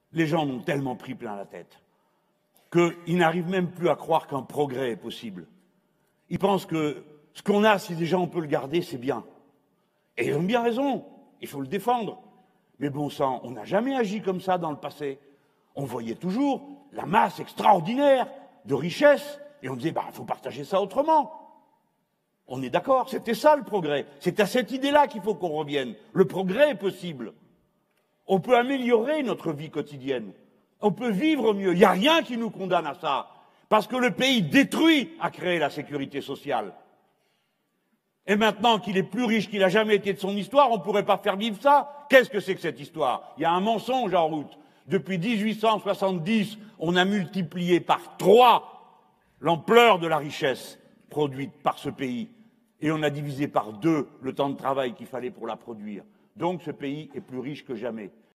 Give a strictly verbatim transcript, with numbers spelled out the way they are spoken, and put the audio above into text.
Les gens en ont tellement pris plein la tête qu'ils n'arrivent même plus à croire qu'un progrès est possible. Ils pensent que ce qu'on a, si déjà on peut le garder, c'est bien. Et ils ont bien raison, il faut le défendre. Mais bon sang, on n'a jamais agi comme ça dans le passé. On voyait toujours la masse extraordinaire de richesses et on disait, bah, il faut partager ça autrement. On est d'accord, c'était ça le progrès. C'est à cette idée-là qu'il faut qu'on revienne. Le progrès est possible. On peut améliorer notre vie quotidienne. On peut vivre mieux. Il n'y a rien qui nous condamne à ça. Parce que le pays détruit à créer la sécurité sociale. Et maintenant qu'il est plus riche qu'il n'a jamais été de son histoire, on ne pourrait pas faire vivre ça. Qu'est-ce que c'est que cette histoire? Il y a un mensonge en route. Depuis mille huit cent soixante-dix, on a multiplié par trois l'ampleur de la richesse produite par ce pays. Et on a divisé par deux le temps de travail qu'il fallait pour la produire. Donc ce pays est plus riche que jamais.